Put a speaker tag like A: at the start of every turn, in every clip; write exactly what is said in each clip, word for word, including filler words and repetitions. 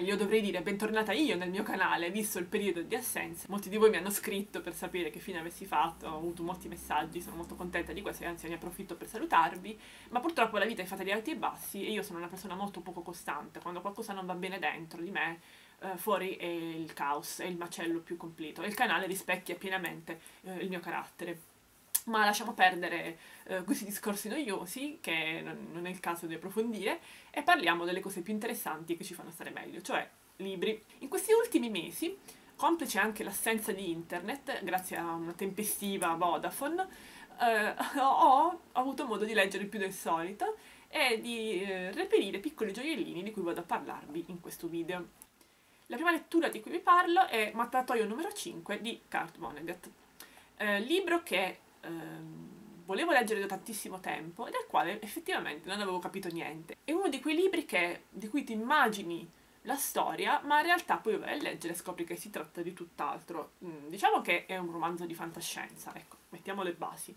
A: meglio dovrei dire bentornata io nel mio canale, visto il periodo di assenza. Molti di voi mi hanno scritto per sapere che fine avessi fatto, ho avuto molti messaggi, sono molto contenta di questo e anzi ne approfitto per salutarvi, ma purtroppo la vita è fatta di alti e bassi e io sono una persona molto poco costante. Quando qualcosa non va bene dentro di me, eh, fuori è il caos, è il macello più completo e il canale rispecchia pienamente eh, il mio carattere. Ma lasciamo perdere eh, questi discorsi noiosi, che non, non è il caso di approfondire, e parliamo delle cose più interessanti che ci fanno stare meglio, cioè libri. In questi ultimi mesi, complice anche l'assenza di internet, grazie a una tempestiva Vodafone, eh, ho, ho avuto modo di leggere più del solito e di eh, reperire piccoli gioiellini di cui vado a parlarvi in questo video. La prima lettura di cui vi parlo è Mattatoio numero cinque di Kurt Vonnegut, eh, libro che ehm, volevo leggere da tantissimo tempo e del quale effettivamente non avevo capito niente. È uno di quei libri che, di cui ti immagini la storia, ma in realtà poi vai a leggere e scopri che si tratta di tutt'altro. Mm, diciamo che è un romanzo di fantascienza, ecco, mettiamo le basi.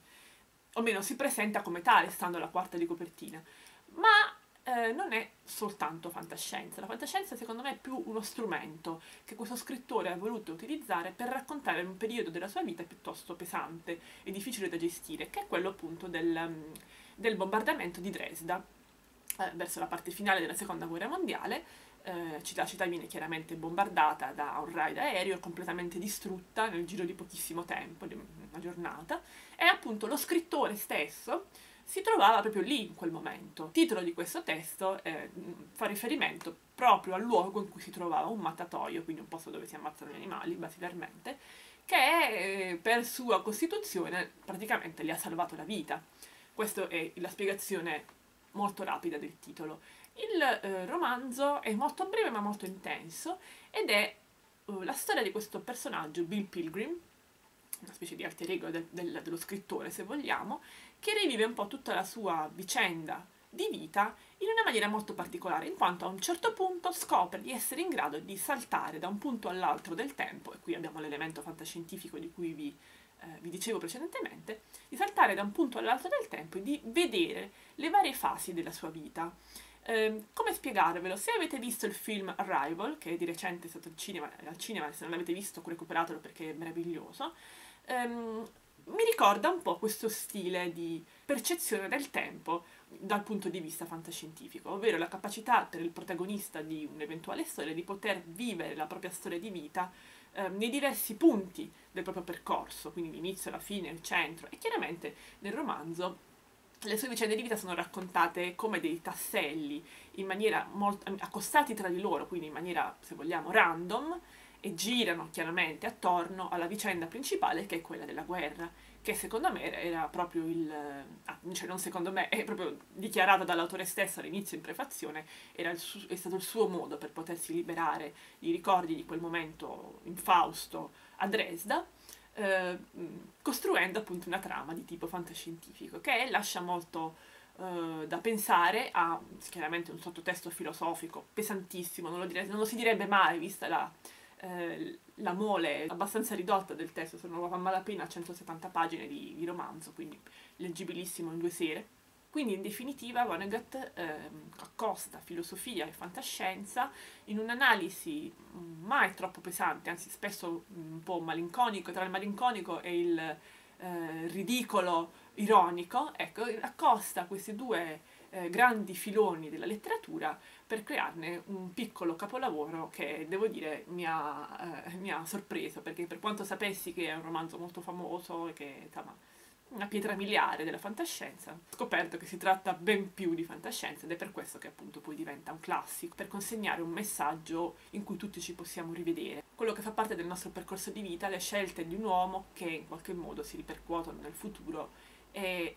A: O meno si presenta come tale, stando alla quarta di copertina. Ma eh, non è soltanto fantascienza. La fantascienza secondo me è più uno strumento che questo scrittore ha voluto utilizzare per raccontare un periodo della sua vita piuttosto pesante e difficile da gestire, che è quello appunto del, del bombardamento di Dresda, eh, verso la parte finale della seconda guerra mondiale. Eh, la città viene chiaramente bombardata da un raid aereo, completamente distrutta nel giro di pochissimo tempo, di una giornata, e appunto lo scrittore stesso si trovava proprio lì in quel momento. Il titolo di questo testo eh, fa riferimento proprio al luogo in cui si trovava, un mattatoio, quindi un posto dove si ammazzano gli animali, basilarmente, che eh, per sua costituzione praticamente gli ha salvato la vita. Questa è la spiegazione molto rapida del titolo. Il eh, romanzo è molto breve ma molto intenso ed è uh, la storia di questo personaggio, Bill Pilgrim, una specie di alter ego del, del, dello scrittore se vogliamo, che rivive un po' tutta la sua vicenda di vita in una maniera molto particolare, in quanto a un certo punto scopre di essere in grado di saltare da un punto all'altro del tempo, e qui abbiamo l'elemento fantascientifico di cui vi, eh, vi dicevo precedentemente, di saltare da un punto all'altro del tempo e di vedere le varie fasi della sua vita. Eh, come spiegarvelo? Se avete visto il film Arrival, che di recente è stato al cinema, al cinema se non l'avete visto recuperatelo perché è meraviglioso, ehm, mi ricorda un po' questo stile di percezione del tempo dal punto di vista fantascientifico, ovvero la capacità per il protagonista di un'eventuale storia di poter vivere la propria storia di vita ehm, nei diversi punti del proprio percorso, quindi l'inizio, la fine, il centro, e chiaramente nel romanzo le sue vicende di vita sono raccontate come dei tasselli, in maniera molto accostati tra di loro, quindi in maniera, se vogliamo, random, e girano chiaramente attorno alla vicenda principale, che è quella della guerra, che secondo me era proprio il... Ah, cioè non secondo me, è proprio dichiarato dall'autore stesso all'inizio in prefazione, era il su, è stato il suo modo per potersi liberare i ricordi di quel momento infausto a Dresda, eh, costruendo appunto una trama di tipo fantascientifico, che lascia molto eh, da pensare, ha chiaramente un sottotesto filosofico pesantissimo, non lo, dire, non lo si direbbe mai vista la... Eh, la mole abbastanza ridotta del testo, sono a malapena centosettanta pagine di, di romanzo, quindi leggibilissimo in due sere. Quindi in definitiva Vonnegut eh, accosta filosofia e fantascienza in un'analisi mai troppo pesante, anzi spesso un po' malinconico, tra il malinconico e il eh, ridicolo ironico, ecco, accosta questi due eh, grandi filoni della letteratura per crearne un piccolo capolavoro che, devo dire, mi ha, eh, mi ha sorpreso, perché per quanto sapessi che è un romanzo molto famoso e che, insomma, una pietra miliare della fantascienza, ho scoperto che si tratta ben più di fantascienza ed è per questo che appunto poi diventa un classico, per consegnare un messaggio in cui tutti ci possiamo rivedere. Quello che fa parte del nostro percorso di vita, le scelte di un uomo che in qualche modo si ripercuotono nel futuro e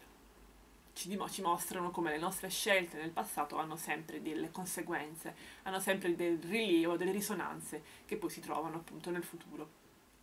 A: Ci, dim- ci mostrano come le nostre scelte nel passato hanno sempre delle conseguenze, hanno sempre del rilievo, delle risonanze che poi si trovano appunto nel futuro.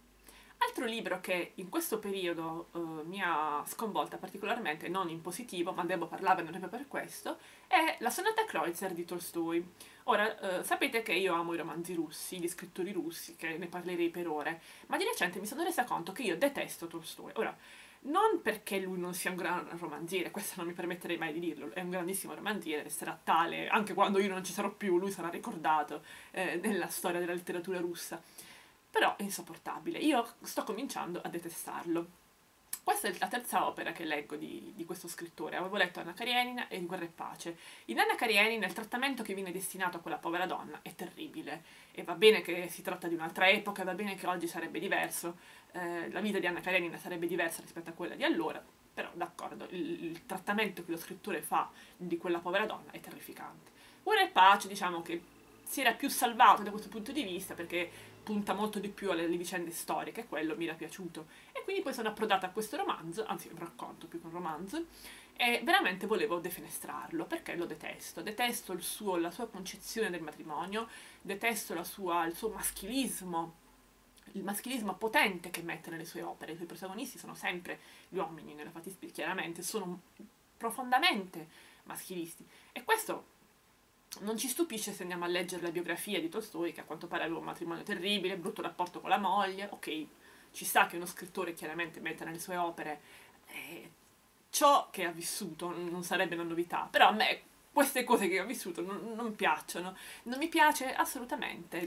A: Altro libro che in questo periodo eh, mi ha sconvolta particolarmente, non in positivo, ma devo parlarvene proprio per questo, è La sonata Kreutzer di Tolstoi. Ora, eh, sapete che io amo i romanzi russi, gli scrittori russi, che ne parlerei per ore, ma di recente mi sono resa conto che io detesto Tolstoi. Ora, Non perché lui non sia un gran romanziere, questo non mi permetterei mai di dirlo, è un grandissimo romanziere, resterà tale, anche quando io non ci sarò più, lui sarà ricordato eh, nella storia della letteratura russa. Però è insopportabile, io sto cominciando a detestarlo. Questa è la terza opera che leggo di, di questo scrittore. Avevo letto Anna Karenina e Guerra e Pace. In Anna Karenina il trattamento che viene destinato a quella povera donna è terribile. E va bene che si tratta di un'altra epoca, va bene che oggi sarebbe diverso, eh, la vita di Anna Karenina sarebbe diversa rispetto a quella di allora, però d'accordo, il, il trattamento che lo scrittore fa di quella povera donna è terrificante. Guerra e Pace, diciamo che si era più salvato da questo punto di vista perché punta molto di più alle, alle vicende storiche, quello mi era piaciuto. E quindi poi sono approdata a questo romanzo, anzi un racconto più che un romanzo, e veramente volevo defenestrarlo, perché lo detesto. Detesto il suo, la sua concezione del matrimonio, detesto la sua, il suo maschilismo, il maschilismo potente che mette nelle sue opere. I suoi protagonisti sono sempre gli uomini, nella fattispecie chiaramente, sono profondamente maschilisti. E questo non ci stupisce se andiamo a leggere la biografia di Tolstoi, che a quanto pare aveva un matrimonio terribile, brutto rapporto con la moglie. Ok, ci sta che uno scrittore chiaramente metta nelle sue opere eh, ciò che ha vissuto, non sarebbe una novità, però a me queste cose che ho vissuto non, non piacciono, non mi piace assolutamente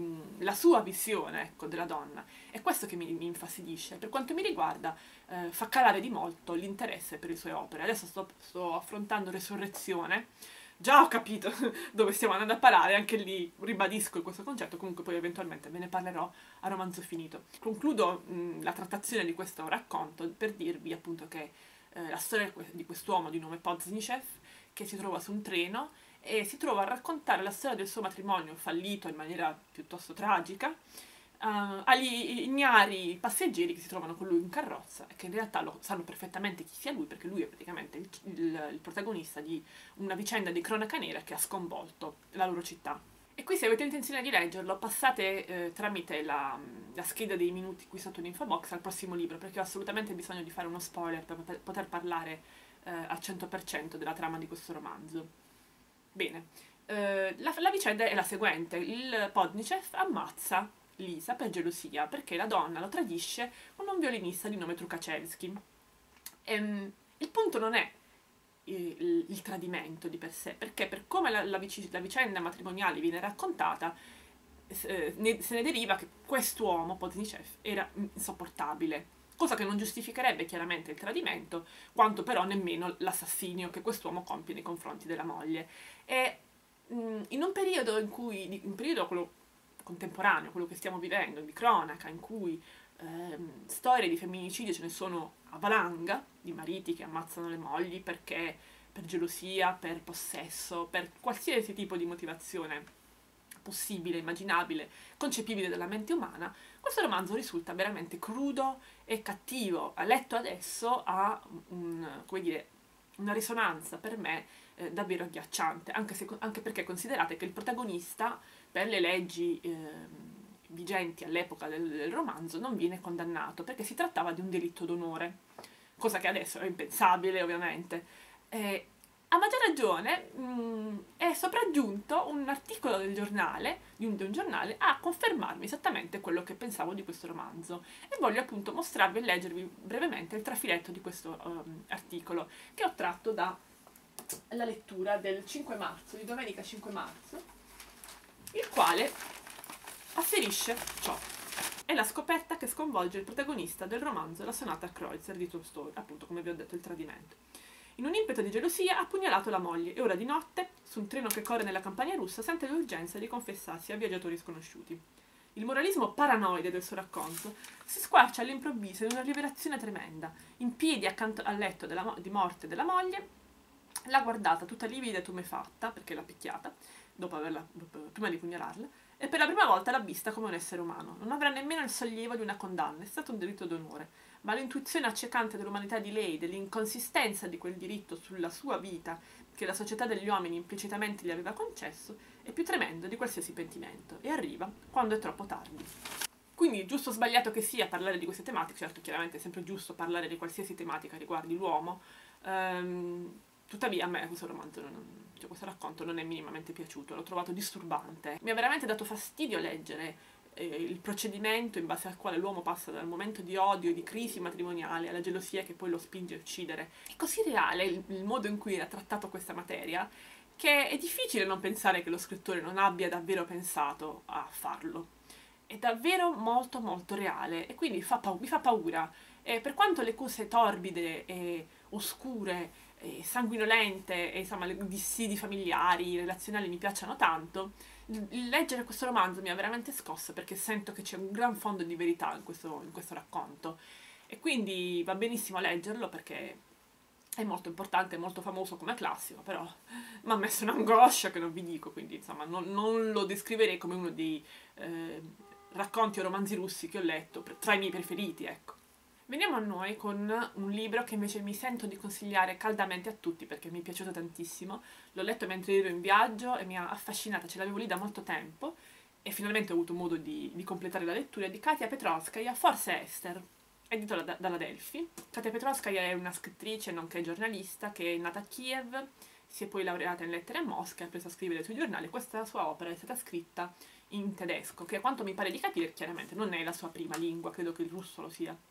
A: la sua visione, ecco, della donna, è questo che mi, mi infastidisce. Per quanto mi riguarda eh, fa calare di molto l'interesse per le sue opere. Adesso sto, sto affrontando Resurrezione. Già ho capito dove stiamo andando a parare, anche lì ribadisco questo concetto, comunque poi eventualmente ve ne parlerò a romanzo finito. Concludo mh, la trattazione di questo racconto per dirvi appunto che eh, la storia di quest'uomo di nome Poznichev, che si trova su un treno e si trova a raccontare la storia del suo matrimonio fallito in maniera piuttosto tragica, Uh, agli ignari passeggeri che si trovano con lui in carrozza e che in realtà lo sanno perfettamente chi sia lui, perché lui è praticamente il, il, il protagonista di una vicenda di cronaca nera che ha sconvolto la loro città. E qui, se avete intenzione di leggerlo, passate eh, tramite la, la scheda dei minuti qui sotto l'info box al prossimo libro, perché ho assolutamente bisogno di fare uno spoiler per poter, poter parlare eh, al cento per cento della trama di questo romanzo. Bene, eh, la, la vicenda è la seguente: il Podnichev ammazza Lisa per gelosia, perché la donna lo tradisce con un violinista di nome Trukaczewski. Ehm, il punto non è il, il tradimento di per sé, perché per come la, la, vic- la vicenda matrimoniale viene raccontata, eh, ne, se ne deriva che quest'uomo, Podnichev, era insopportabile, cosa che non giustificherebbe chiaramente il tradimento, quanto però nemmeno l'assassinio che quest'uomo compie nei confronti della moglie. E mh, in un periodo in cui, un periodo quello contemporaneo, quello che stiamo vivendo, di cronaca, in cui ehm, storie di femminicidio ce ne sono a valanga, di mariti che ammazzano le mogli perché per gelosia, per possesso, per qualsiasi tipo di motivazione possibile, immaginabile, concepibile dalla mente umana, questo romanzo risulta veramente crudo e cattivo. A letto adesso ha un, come dire, una risonanza per me eh, davvero agghiacciante, anche, se, anche perché considerate che il protagonista, per le leggi eh, vigenti all'epoca del, del romanzo, non viene condannato perché si trattava di un delitto d'onore, cosa che adesso è impensabile ovviamente. Eh, a maggior ragione mh, è sopraggiunto un articolo del giornale, di un, di un giornale, a confermarmi esattamente quello che pensavo di questo romanzo, e voglio appunto mostrarvi e leggervi brevemente il trafiletto di questo um, articolo, che ho tratto dalla lettura del cinque marzo, di domenica cinque marzo, il quale afferisce ciò. È la scoperta che sconvolge il protagonista del romanzo La sonata a Kreutzer di Tolstoi, appunto come vi ho detto il tradimento. In un impeto di gelosia ha pugnalato la moglie e ora di notte, su un treno che corre nella campagna russa, sente l'urgenza di confessarsi a viaggiatori sconosciuti. Il moralismo paranoide del suo racconto si squarcia all'improvviso in una rivelazione tremenda. In piedi accanto al letto della mo- di morte della moglie, l'ha guardata tutta livida e tumefatta, perché l'ha picchiata, dopo averla, prima di pugnalarla, e per la prima volta l'ha vista come un essere umano. Non avrà nemmeno il sollievo di una condanna, è stato un delitto d'onore, ma l'intuizione accecante dell'umanità di lei, dell'inconsistenza di quel diritto sulla sua vita che la società degli uomini implicitamente gli aveva concesso, è più tremendo di qualsiasi pentimento, e arriva quando è troppo tardi. Quindi, giusto o sbagliato che sia parlare di queste tematiche, certo chiaramente è sempre giusto parlare di qualsiasi tematica riguardi l'uomo, ehm, tuttavia a me questo romanzo, non, cioè questo racconto non è minimamente piaciuto, l'ho trovato disturbante. Mi ha veramente dato fastidio leggere eh, il procedimento in base al quale l'uomo passa dal momento di odio e di crisi matrimoniale alla gelosia che poi lo spinge a uccidere. È così reale il, il modo in cui ha trattato questa materia che è difficile non pensare che lo scrittore non abbia davvero pensato a farlo. È davvero molto molto reale e quindi fa mi fa paura. E per quanto le cose torbide e oscure e sanguinolente e insomma i dissidi familiari, relazionali mi piacciono tanto, il leggere questo romanzo mi ha veramente scossa perché sento che c'è un gran fondo di verità in questo, in questo racconto e quindi va benissimo leggerlo perché è molto importante, è molto famoso come classico, però mi ha messo un'angoscia che non vi dico, quindi insomma non, non lo descriverei come uno dei eh, racconti o romanzi russi che ho letto, tra i miei preferiti, ecco. Veniamo a noi con un libro che invece mi sento di consigliare caldamente a tutti perché mi è piaciuto tantissimo. L'ho letto mentre ero in viaggio e mi ha affascinata, ce l'avevo lì da molto tempo e finalmente ho avuto modo di, di completare la lettura, di Katia Petrovskaya, Forse Esther, edito da, dalla Delphi. Katia Petrovskaya è una scrittrice nonché giornalista che è nata a Kiev, si è poi laureata in lettere a Mosca e ha preso a scrivere sui giornali. Questa sua opera è stata scritta in tedesco, che a quanto mi pare di capire chiaramente non è la sua prima lingua, credo che il russo lo sia.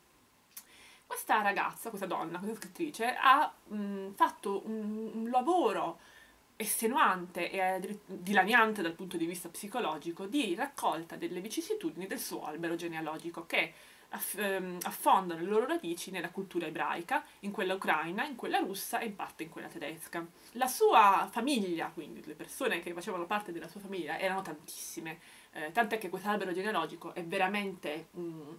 A: Questa ragazza, questa donna, questa scrittrice, ha mh, fatto un, un lavoro estenuante e dilaniante dal punto di vista psicologico di raccolta delle vicissitudini del suo albero genealogico che aff ehm, affondano le loro radici nella cultura ebraica, in quella ucraina, in quella russa e in parte in quella tedesca. La sua famiglia, quindi le persone che facevano parte della sua famiglia, erano tantissime, eh, tant'è che questo albero genealogico è veramente un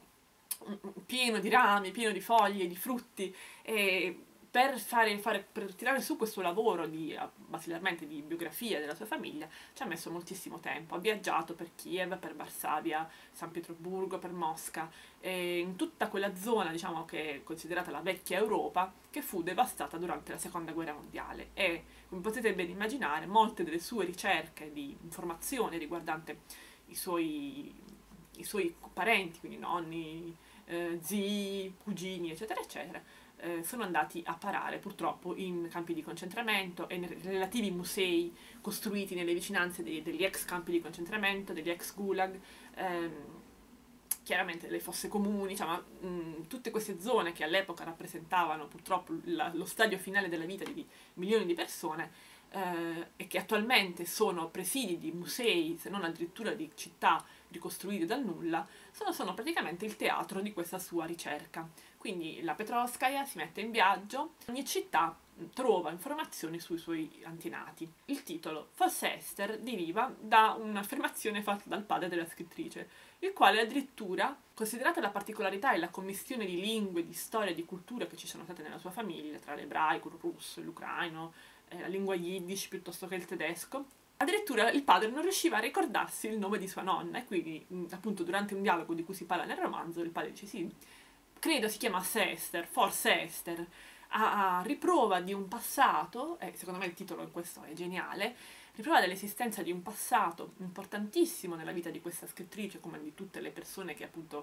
A: pieno di rami, pieno di foglie, di frutti e per, fare, fare, per tirare su questo lavoro di, basilarmente di biografia della sua famiglia ci ha messo moltissimo tempo, ha viaggiato per Kiev, per Varsavia, San Pietroburgo, per Mosca e in tutta quella zona diciamo che è considerata la vecchia Europa che fu devastata durante la seconda guerra mondiale e come potete ben immaginare molte delle sue ricerche di informazione riguardante i suoi, i suoi parenti, quindi nonni, Eh, zii, cugini, eccetera, eccetera, eh, sono andati a parare purtroppo in campi di concentramento e nei relativi musei costruiti nelle vicinanze dei, degli ex campi di concentramento, degli ex gulag, ehm, chiaramente delle fosse comuni, insomma, mh, tutte queste zone che all'epoca rappresentavano purtroppo la, lo stadio finale della vita di, di milioni di persone eh, e che attualmente sono presidi di musei, se non addirittura di città ricostruite dal nulla, sono, sono praticamente il teatro di questa sua ricerca. Quindi la Petrovskaya si mette in viaggio, ogni città trova informazioni sui suoi antenati. Il titolo Forse Esther deriva da un'affermazione fatta dal padre della scrittrice, il quale addirittura, considerata la particolarità e la commistione di lingue, di storie, di culture che ci sono state nella sua famiglia, tra l'ebraico, il russo, l'ucraino, eh, la lingua yiddish piuttosto che il tedesco, addirittura il padre non riusciva a ricordarsi il nome di sua nonna e quindi appunto durante un dialogo di cui si parla nel romanzo il padre dice sì, credo si chiamasse Esther, forse Esther, a, a riprova di un passato, e secondo me il titolo in questo è geniale, riprova dell'esistenza di un passato importantissimo nella vita di questa scrittrice come di tutte le persone che appunto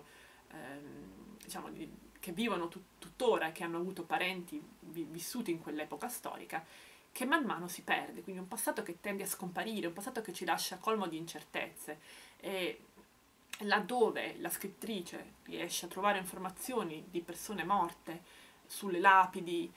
A: ehm, diciamo di, che vivono tut tuttora e che hanno avuto parenti vi vissuti in quell'epoca storica, che man mano si perde, quindi un passato che tende a scomparire, un passato che ci lascia colmo di incertezze e laddove la scrittrice riesce a trovare informazioni di persone morte sulle lapidi,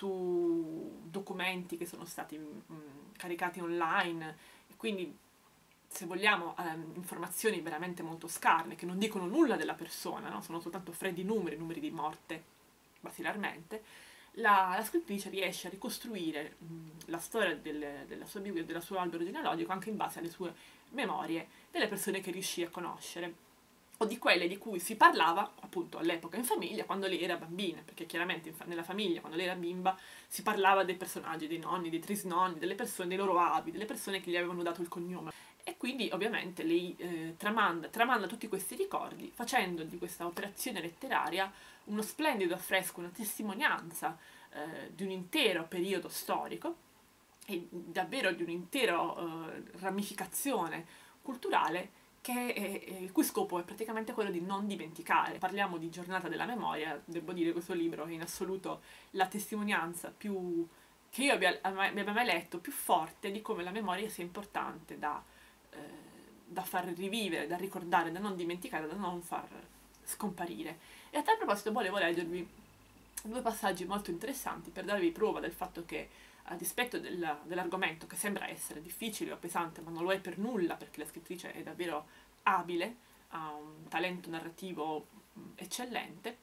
A: su documenti che sono stati mh, caricati online e quindi se vogliamo ehm, informazioni veramente molto scarne che non dicono nulla della persona, no? Sono soltanto freddi numeri, numeri di morte basilarmente. La, la scrittrice riesce a ricostruire mh, la storia del, della sua Bibbia e del suo albero genealogico anche in base alle sue memorie delle persone che riuscì a conoscere o di quelle di cui si parlava appunto all'epoca in famiglia quando lei era bambina, perché chiaramente in fa nella famiglia quando lei era bimba si parlava dei personaggi, dei nonni, dei trisnonni, delle persone, dei loro avi, delle persone che gli avevano dato il cognome e quindi ovviamente lei eh, tramanda, tramanda tutti questi ricordi facendo di questa operazione letteraria uno splendido affresco, una testimonianza eh, di un intero periodo storico e davvero di un'intera eh, ramificazione culturale che è, è, il cui scopo è praticamente quello di non dimenticare. Parliamo di giornata della memoria, devo dire questo libro è in assoluto la testimonianza più che io abbia, abbia mai letto, più forte di come la memoria sia importante da, eh, da far rivivere, da ricordare, da non dimenticare, da non far scomparire. E a tal proposito volevo leggervi due passaggi molto interessanti per darvi prova del fatto che, a dispetto del, dell'argomento, che sembra essere difficile o pesante, ma non lo è per nulla, perché la scrittrice è davvero abile, ha un talento narrativo eccellente,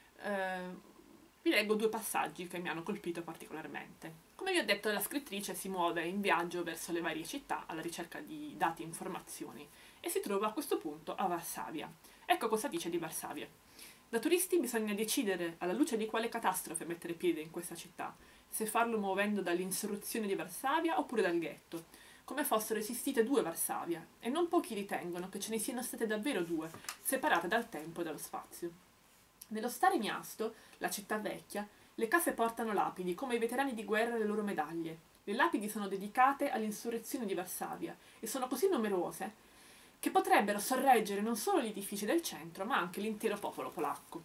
A: eh, vi leggo due passaggi che mi hanno colpito particolarmente. Come vi ho detto, la scrittrice si muove in viaggio verso le varie città alla ricerca di dati e informazioni e si trova a questo punto a Varsavia. Ecco cosa dice di Varsavia. Da turisti bisogna decidere alla luce di quale catastrofe mettere piede in questa città, se farlo muovendo dall'insurrezione di Varsavia oppure dal ghetto, come fossero esistite due Varsavia, e non pochi ritengono che ce ne siano state davvero due, separate dal tempo e dallo spazio. Nello Stare Miasto, la città vecchia, le case portano lapidi, come i veterani di guerra le loro medaglie. Le lapidi sono dedicate all'insurrezione di Varsavia e sono così numerose che potrebbero sorreggere non solo gli edifici del centro, ma anche l'intero popolo polacco.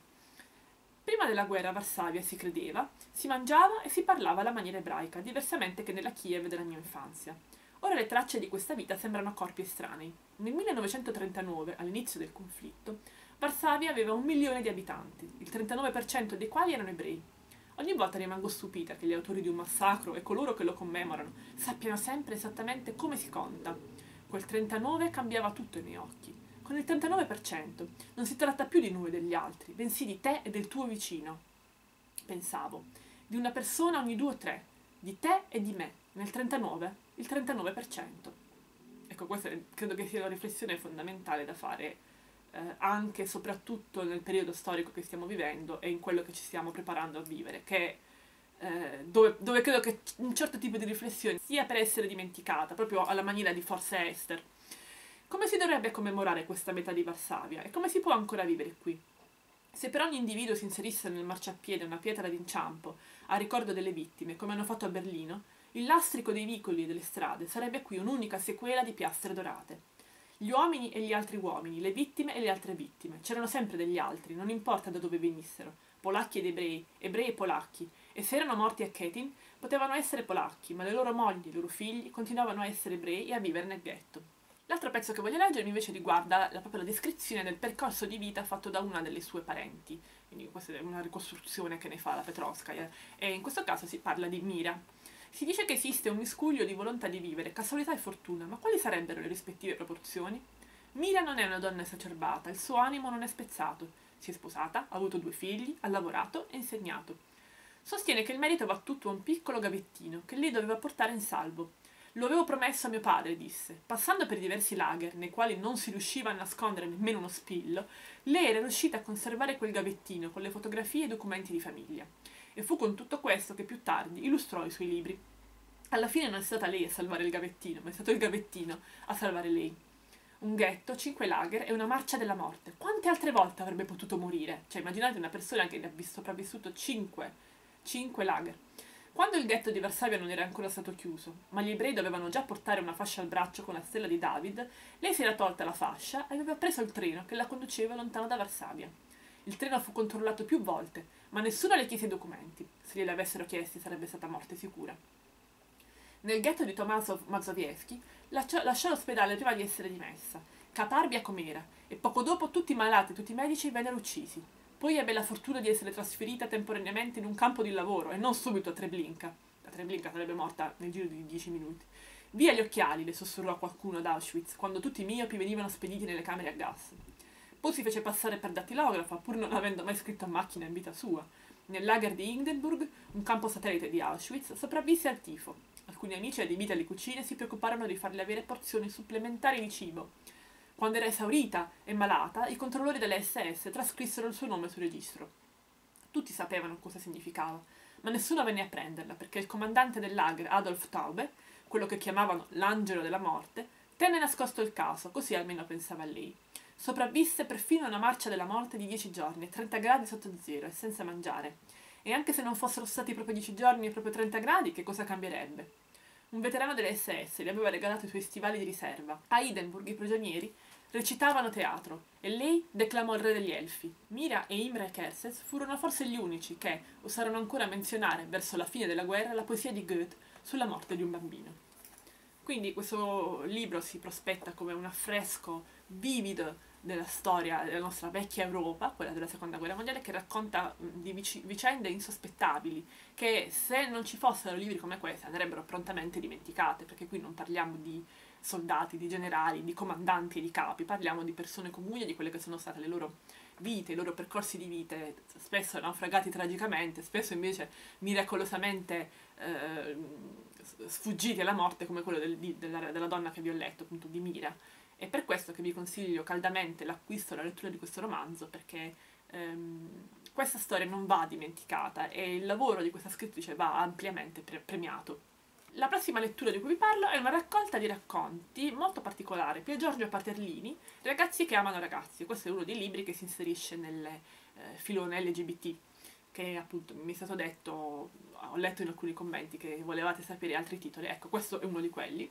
A: Prima della guerra a Varsavia si credeva, si mangiava e si parlava alla maniera ebraica, diversamente che nella Kiev della mia infanzia. Ora le tracce di questa vita sembrano corpi estranei. Nel millenovecentotrentanove, all'inizio del conflitto, Varsavia aveva un milione di abitanti, il trentanove per cento dei quali erano ebrei. Ogni volta rimango stupita che gli autori di un massacro e coloro che lo commemorano sappiano sempre esattamente come si conta. Quel trentanove cambiava tutto ai miei occhi. Con il trentanove per cento non si tratta più di noi e degli altri, bensì di te e del tuo vicino. Pensavo, di una persona ogni due o tre, di te e di me. Nel trentanove, il trentanove per cento. Ecco, questa credo che sia una riflessione fondamentale da fare eh, anche e soprattutto nel periodo storico che stiamo vivendo e in quello che ci stiamo preparando a vivere, che eh, dove, dove credo che un certo tipo di riflessione sia per essere dimenticata, proprio alla maniera di Forse Esther. Come si dovrebbe commemorare questa metà di Varsavia e come si può ancora vivere qui? Se per ogni individuo si inserisse nel marciapiede una pietra d'inciampo a ricordo delle vittime, come hanno fatto a Berlino, il lastrico dei vicoli e delle strade sarebbe qui un'unica sequela di piastre dorate. Gli uomini e gli altri uomini, le vittime e le altre vittime. C'erano sempre degli altri, non importa da dove venissero. Polacchi ed ebrei, ebrei e polacchi. E se erano morti a Katyn, potevano essere polacchi, ma le loro mogli e i loro figli continuavano a essere ebrei e a vivere nel ghetto. L'altro pezzo che voglio leggervi invece riguarda la, proprio la descrizione del percorso di vita fatto da una delle sue parenti. Quindi questa è una ricostruzione che ne fa la Petrovskaya. E in questo caso si parla di Mira. Si dice che esiste un miscuglio di volontà di vivere, casualità e fortuna, ma quali sarebbero le rispettive proporzioni? Mira non è una donna esacerbata, il suo animo non è spezzato. Si è sposata, ha avuto due figli, ha lavorato e insegnato. Sostiene che il merito va tutto a un piccolo gavettino che lei doveva portare in salvo. Lo avevo promesso a mio padre, disse. Passando per diversi lager, nei quali non si riusciva a nascondere nemmeno uno spillo, lei era riuscita a conservare quel gavettino con le fotografie e i documenti di famiglia. E fu con tutto questo che più tardi illustrò i suoi libri. Alla fine non è stata lei a salvare il gavettino, ma è stato il gavettino a salvare lei. Un ghetto, cinque lager e una marcia della morte. Quante altre volte avrebbe potuto morire? Cioè, immaginate una persona che ha sopravvissuto cinque, cinque lager. Quando il ghetto di Varsavia non era ancora stato chiuso, ma gli ebrei dovevano già portare una fascia al braccio con la stella di David, lei si era tolta la fascia e aveva preso il treno che la conduceva lontano da Varsavia. Il treno fu controllato più volte, ma nessuno le chiese i documenti. Se glieli avessero chiesti sarebbe stata morte sicura. Nel ghetto di Tomasov Mazowiecki lasciò l'ospedale prima di essere dimessa, caparbia com'era, e poco dopo tutti i malati e tutti i medici vennero uccisi. Poi ebbe la fortuna di essere trasferita temporaneamente in un campo di lavoro e non subito a Treblinka. La Treblinka sarebbe morta nel giro di dieci minuti. Via gli occhiali, le sussurrò qualcuno ad Auschwitz, quando tutti i miopi venivano spediti nelle camere a gas. Poi si fece passare per dattilografa, pur non avendo mai scritto a macchina in vita sua. Nel lager di Hindenburg, un campo satellite di Auschwitz, sopravvisse al tifo. Alcuni amici adibiti alle cucine si preoccuparono di farle avere porzioni supplementari di cibo. Quando era esaurita e malata, i controllori delle S S trascrissero il suo nome sul registro. Tutti sapevano cosa significava, ma nessuno venne a prenderla perché il comandante del lager, Adolf Taube, quello che chiamavano l'angelo della morte, tenne nascosto il caso, così almeno pensava lei. Sopravvisse perfino a una marcia della morte di dieci giorni, a trenta gradi sotto zero e senza mangiare. E anche se non fossero stati proprio dieci giorni e proprio trenta gradi, che cosa cambierebbe? Un veterano delle S S le aveva regalato i suoi stivali di riserva. A Hindenburg i prigionieri recitavano teatro e lei declamò il re degli elfi. Mira e Imre Kertész furono forse gli unici che osarono ancora menzionare, verso la fine della guerra, la poesia di Goethe sulla morte di un bambino. Quindi questo libro si prospetta come un affresco vivido della storia della nostra vecchia Europa, quella della seconda guerra mondiale, che racconta di vic- vicende insospettabili, che se non ci fossero libri come questi andrebbero prontamente dimenticate, perché qui non parliamo di soldati, di generali, di comandanti e di capi, parliamo di persone comuni e di quelle che sono state le loro vite, i loro percorsi di vite, spesso naufragati tragicamente, spesso invece miracolosamente eh, sfuggiti alla morte, come quello del, di, della, della donna che vi ho letto, appunto di Mira. È per questo che vi consiglio caldamente l'acquisto e la lettura di questo romanzo, perché ehm, questa storia non va dimenticata e il lavoro di questa scrittrice va ampiamente pre- premiato. La prossima lettura di cui vi parlo è una raccolta di racconti molto particolare, Pier Giorgio Paterlini, Ragazzi che amano ragazzi. Questo è uno dei libri che si inserisce nel eh, filone L G B T, che appunto mi è stato detto, ho letto in alcuni commenti che volevate sapere altri titoli, ecco, questo è uno di quelli.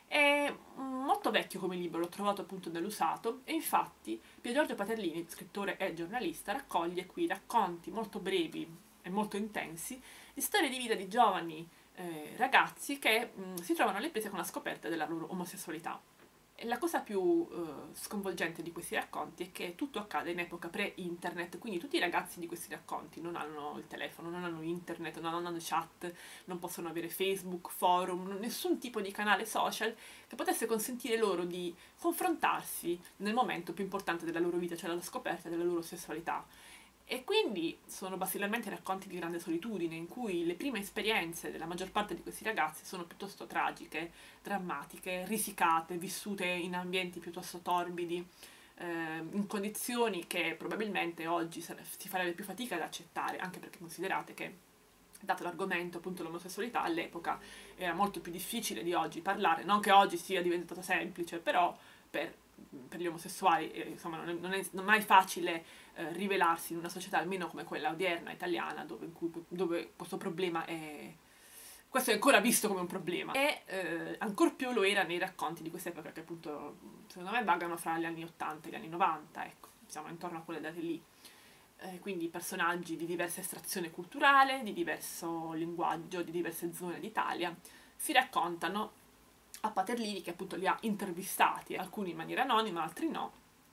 A: È molto vecchio come libro, l'ho trovato appunto nell'usato, e infatti Pier Giorgio Paterlini, scrittore e giornalista, raccoglie qui racconti molto brevi e molto intensi di storie di vita di giovani eh, ragazzi che mh, si trovano alle prese con la scoperta della loro omosessualità. E la cosa più eh, sconvolgente di questi racconti è che tutto accade in epoca pre-internet, quindi tutti i ragazzi di questi racconti non hanno il telefono, non hanno internet, non hanno chat, non possono avere Facebook, forum, nessun tipo di canale social che potesse consentire loro di confrontarsi nel momento più importante della loro vita, cioè la scoperta della loro sessualità. E quindi sono basilarmente racconti di grande solitudine, in cui le prime esperienze della maggior parte di questi ragazzi sono piuttosto tragiche, drammatiche, risicate, vissute in ambienti piuttosto torbidi, eh, in condizioni che probabilmente oggi si farebbe più fatica ad accettare, anche perché considerate che, dato l'argomento, appunto l'omosessualità, all'epoca era molto più difficile di oggi parlare, non che oggi sia diventato semplice, però per, per gli omosessuali eh, insomma non è, non è non è mai facile eh, rivelarsi in una società almeno come quella odierna italiana, dove, in cui, dove questo problema è questo è ancora visto come un problema, e eh, ancor più lo era nei racconti di quest'epoca, che appunto secondo me vagano fra gli anni ottanta e gli anni novanta, ecco, siamo intorno a quelle date lì. Eh, quindi personaggi di diversa estrazione culturale, di diverso linguaggio, di diverse zone d'Italia, si raccontano a Paterlini, che appunto li ha intervistati, alcuni in maniera anonima, altri no,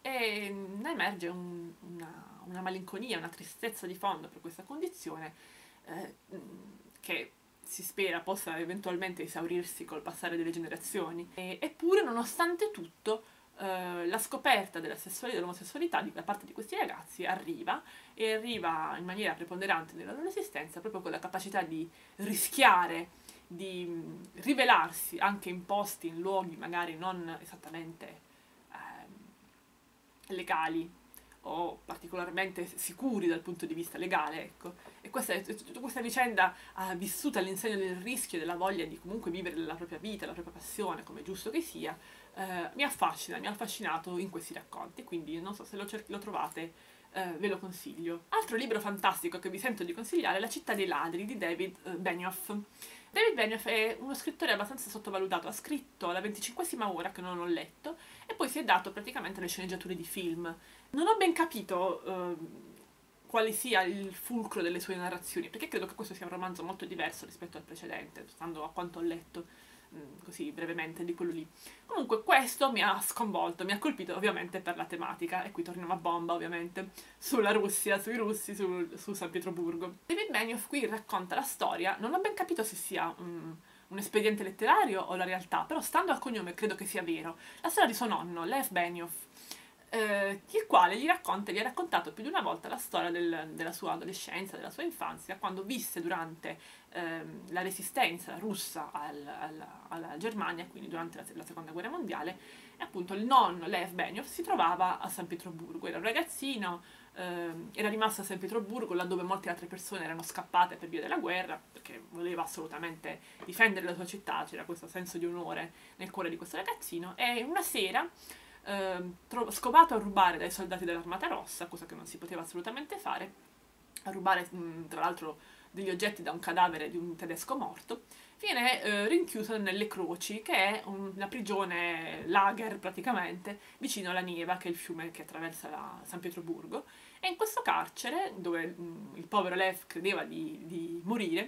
A: e ne emerge un, una, una malinconia, una tristezza di fondo per questa condizione, eh, che si spera possa eventualmente esaurirsi col passare delle generazioni. E, eppure, nonostante tutto, eh, la scoperta della sessualità, dell'omosessualità da parte di questi ragazzi arriva, e arriva in maniera preponderante nella loro esistenza, proprio con la capacità di rischiare, di rivelarsi anche in posti, in luoghi magari non esattamente eh, legali o particolarmente sicuri dal punto di vista legale, ecco. E questa, tutta questa vicenda ha vissuta all'insegno del rischio e della voglia di comunque vivere la propria vita, la propria passione, come è giusto che sia, eh, mi affascina, mi ha affascinato in questi racconti, quindi non so se lo, lo trovate, eh, ve lo consiglio. Altro libro fantastico che vi sento di consigliare è La città dei ladri di David eh, Benioff. David Benioff è uno scrittore abbastanza sottovalutato, ha scritto La venticinquesima ora, che non ho letto, e poi si è dato praticamente alle sceneggiature di film. Non ho ben capito eh, quale sia il fulcro delle sue narrazioni, perché credo che questo sia un romanzo molto diverso rispetto al precedente, stando a quanto ho letto, mh, così brevemente, di quello lì. Comunque questo mi ha sconvolto, mi ha colpito ovviamente per la tematica, e qui torniamo a bomba ovviamente, sulla Russia, sui russi, su, su San Pietroburgo. David Benioff qui racconta la storia, non ho ben capito se sia um, un espediente letterario o la realtà, però stando al cognome credo che sia vero, la storia di suo nonno, Lev Benioff, eh, il quale gli racconta, gli ha raccontato più di una volta la storia del, della sua adolescenza, della sua infanzia, quando visse durante ehm, la resistenza russa al, al, alla Germania, quindi durante la, la seconda guerra mondiale, e appunto il nonno Lev Benioff si trovava a San Pietroburgo, era un ragazzino, ehm, era rimasto a San Pietroburgo laddove molte altre persone erano scappate per via della guerra, perché voleva assolutamente difendere la sua città, c'era questo senso di onore nel cuore di questo ragazzino, e una sera, Uh, scovato a rubare dai soldati dell'Armata Rossa, cosa che non si poteva assolutamente fare, a rubare mh, tra l'altro degli oggetti da un cadavere di un tedesco morto, viene uh, rinchiuso nelle Croci, che è una prigione lager praticamente, vicino alla Neva, che è il fiume che attraversa la San Pietroburgo, e in questo carcere, dove mh, il povero Lev credeva di, di morire,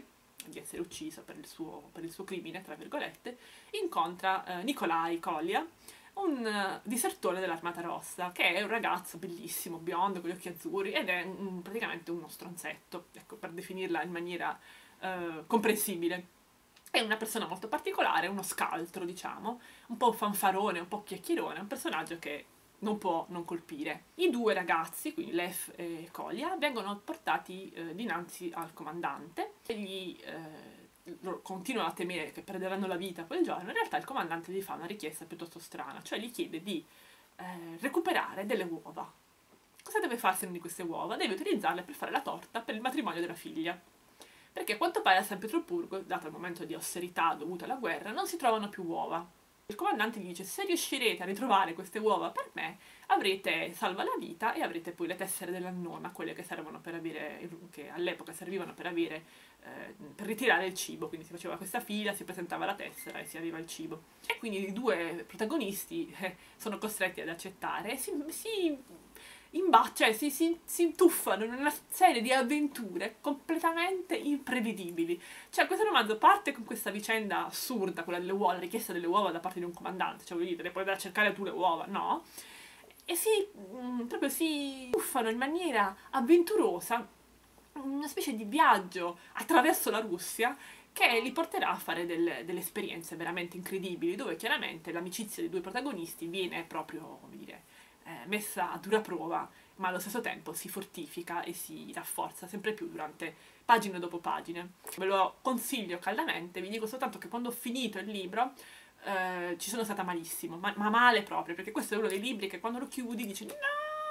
A: di essere ucciso per il suo, per il suo crimine, tra virgolette, incontra eh, Nikolai Kolya, un uh, disertore dell'Armata Rossa, che è un ragazzo bellissimo, biondo, con gli occhi azzurri, ed è un, praticamente uno stronzetto, ecco, per definirla in maniera uh, comprensibile. È una persona molto particolare, uno scaltro, diciamo, un po' fanfarone, un po' chiacchierone, un personaggio che non può non colpire. I due ragazzi, quindi Lev e Kolya, vengono portati eh, dinanzi al comandante, e gli eh, loro continuano a temere che perderanno la vita quel giorno. In realtà il comandante gli fa una richiesta piuttosto strana, cioè gli chiede di eh, recuperare delle uova. Cosa deve farsene di queste uova? Deve utilizzarle per fare la torta per il matrimonio della figlia. Perché a quanto pare a San Pietroburgo, dato il momento di austerità dovuto alla guerra, non si trovano più uova. Il comandante gli dice: se riuscirete a ritrovare queste uova per me, avrete salva la vita e avrete poi le tessere della nonna, quelle che servono per avere, che all'epoca servivano per avere, eh, per ritirare il cibo. Quindi si faceva questa fila, si presentava la tessera e si aveva il cibo. E quindi i due protagonisti eh, sono costretti ad accettare e si, si imba- cioè si, si, si intuffano in una serie di avventure completamente imprevedibili. Cioè questo romanzo parte con questa vicenda assurda, quella delle uova, la richiesta delle uova da parte di un comandante, cioè voglio dire, puoi andare a cercare tu le uova, no? E si, mh, proprio si tuffano in maniera avventurosa, una specie di viaggio attraverso la Russia che li porterà a fare del, delle esperienze veramente incredibili, dove chiaramente l'amicizia dei due protagonisti viene proprio, come dire, eh, messa a dura prova, ma allo stesso tempo si fortifica e si rafforza sempre più durante pagine dopo pagine. Ve lo consiglio caldamente, vi dico soltanto che quando ho finito il libro eh, ci sono stata malissimo, ma, ma male proprio, perché questo è uno dei libri che quando lo chiudi dici no!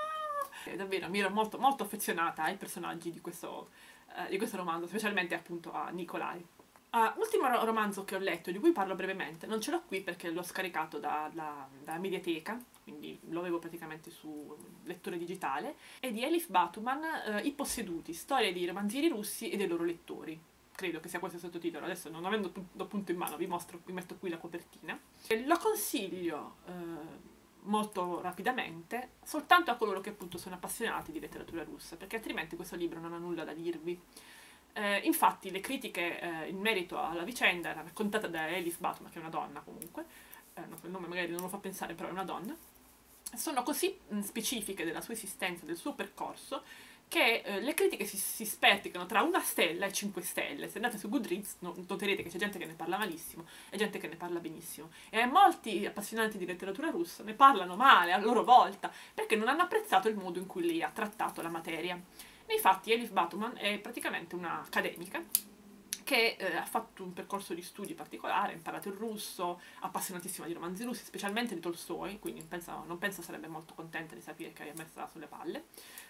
A: E davvero mi ero molto, molto affezionata ai personaggi di questo, eh, di questo romanzo, specialmente appunto a Nikolai. Uh, l'ultimo ro- romanzo che ho letto, di cui parlo brevemente, non ce l'ho qui perché l'ho scaricato da- da- dalla Mediateca, quindi lo avevo praticamente su lettore digitale, è di Elif Batuman, uh, I posseduti, storie di romanzieri russi e dei loro lettori. Credo che sia questo il sottotitolo, adesso non avendo pu- lo punto in mano vi mostro, vi metto qui la copertina. E lo consiglio uh, molto rapidamente, soltanto a coloro che appunto sono appassionati di letteratura russa, perché altrimenti questo libro non ha nulla da dirvi. Eh, infatti le critiche eh, in merito alla vicenda era raccontata da Elif Batuman, che è una donna comunque, eh, no, il nome magari non lo fa pensare, però è una donna, sono così mh, specifiche della sua esistenza, del suo percorso, che eh, le critiche si, si sperticano tra una stella e cinque stelle. Se andate su Goodreads no, noterete che c'è gente che ne parla malissimo e gente che ne parla benissimo. E molti appassionati di letteratura russa ne parlano male a loro volta, perché non hanno apprezzato il modo in cui lei ha trattato la materia. Nei fatti Elif Batuman è praticamente un'accademica che eh, ha fatto un percorso di studi particolare, ha imparato il russo, appassionatissima di romanzi russi, specialmente di Tolstoi, quindi penso, non penso sarebbe molto contenta di sapere che è messa sulle palle.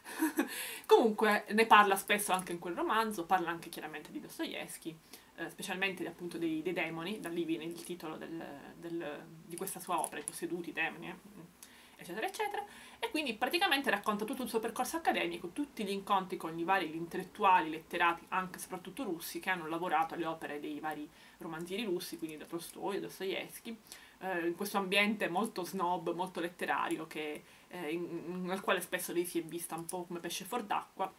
A: Comunque ne parla spesso anche in quel romanzo, parla anche chiaramente di Dostoevsky, eh, specialmente appunto dei, dei demoni, da lì viene il titolo del, del, di questa sua opera, I posseduti, demoni, eh, eccetera eccetera, e quindi praticamente racconta tutto il suo percorso accademico, tutti gli incontri con i vari intellettuali, letterati, anche e soprattutto russi, che hanno lavorato alle opere dei vari romanzieri russi, quindi da Tolstoi, Dostoevsky, eh, in questo ambiente molto snob, molto letterario, che, eh, in, in, nel quale spesso lei si è vista un po' come pesce fuor d'acqua.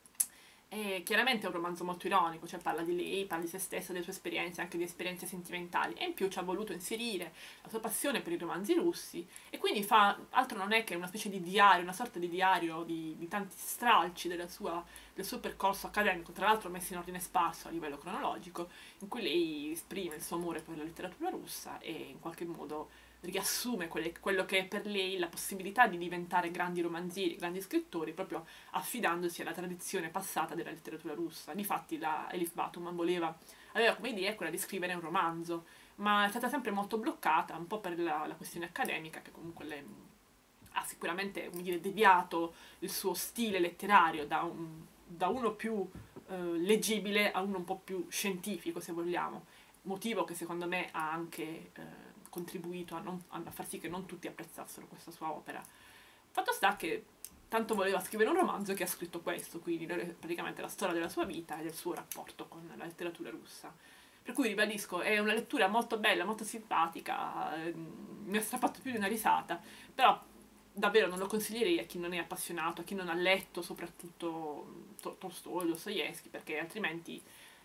A: E chiaramente è un romanzo molto ironico, cioè parla di lei, parla di se stessa, delle sue esperienze, anche di esperienze sentimentali, e in più ci ha voluto inserire la sua passione per i romanzi russi, e quindi fa altro non è che una specie di diario, una sorta di diario di, di tanti stralci della sua, del suo percorso accademico, tra l'altro messi in ordine sparso a livello cronologico, in cui lei esprime il suo amore per la letteratura russa e in qualche modo riassume quelle, quello che è per lei la possibilità di diventare grandi romanzieri, grandi scrittori, proprio affidandosi alla tradizione passata della letteratura russa. Difatti la Elif Batuman voleva, aveva come idea quella di scrivere un romanzo, ma è stata sempre molto bloccata, un po' per la, la questione accademica, che comunque le, ha sicuramente, come dire, deviato il suo stile letterario da, un, da uno più eh, leggibile a uno un po' più scientifico, se vogliamo, motivo che secondo me ha anche eh, contribuito a, non, a far sì che non tutti apprezzassero questa sua opera. Fatto sta che tanto voleva scrivere un romanzo che ha scritto questo, quindi praticamente la storia della sua vita e del suo rapporto con la letteratura russa. Per cui ribadisco, è una lettura molto bella, molto simpatica, eh, mi ha strappato più di una risata, però davvero non lo consiglierei a chi non è appassionato, a chi non ha letto soprattutto Tolstoi, Dostoevsky, perché altrimenti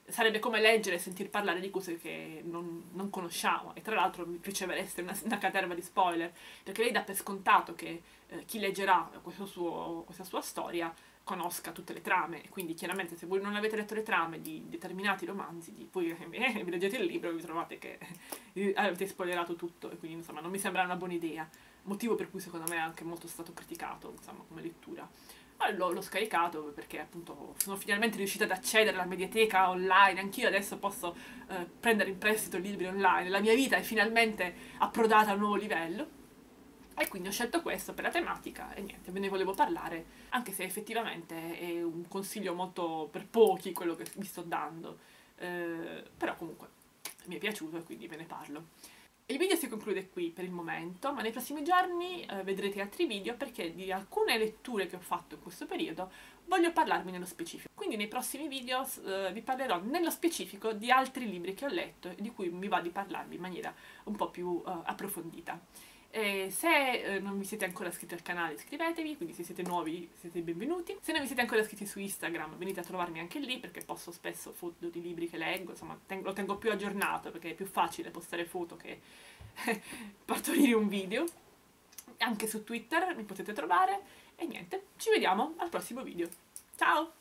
A: sarebbe come leggere e sentir parlare di cose che non, non conosciamo, e tra l'altro mi piacerebbe essere una, una caterva di spoiler, perché lei dà per scontato che eh, chi leggerà questo suo, questa sua storia conosca tutte le trame, e quindi chiaramente se voi non avete letto le trame di determinati romanzi, di, poi eh, vi leggete il libro e vi trovate che eh, avete spoilerato tutto, e quindi insomma non mi sembra una buona idea, motivo per cui secondo me è anche molto stato criticato, insomma, come lettura. Ma l'ho, l'ho scaricato perché appunto sono finalmente riuscita ad accedere alla mediateca online, anch'io adesso posso eh, prendere in prestito libri online, la mia vita è finalmente approdata a un nuovo livello. E quindi ho scelto questo per la tematica e niente, ve ne volevo parlare, anche se effettivamente è un consiglio molto per pochi quello che vi sto dando, eh, però comunque mi è piaciuto e quindi ve ne parlo. Il video si conclude qui per il momento, ma nei prossimi giorni eh, vedrete altri video perché di alcune letture che ho fatto in questo periodo voglio parlarvi nello specifico. Quindi nei prossimi video eh, vi parlerò nello specifico di altri libri che ho letto e di cui mi va di parlarvi in maniera un po' più eh, approfondita. E se eh, non vi siete ancora iscritti al canale iscrivetevi, quindi se siete nuovi siete benvenuti. Se non vi siete ancora iscritti su Instagram venite a trovarmi anche lì perché posto spesso foto di libri che leggo, insomma tengo, lo tengo più aggiornato perché è più facile postare foto che partorire un video. Anche su Twitter mi potete trovare e niente, ci vediamo al prossimo video. Ciao!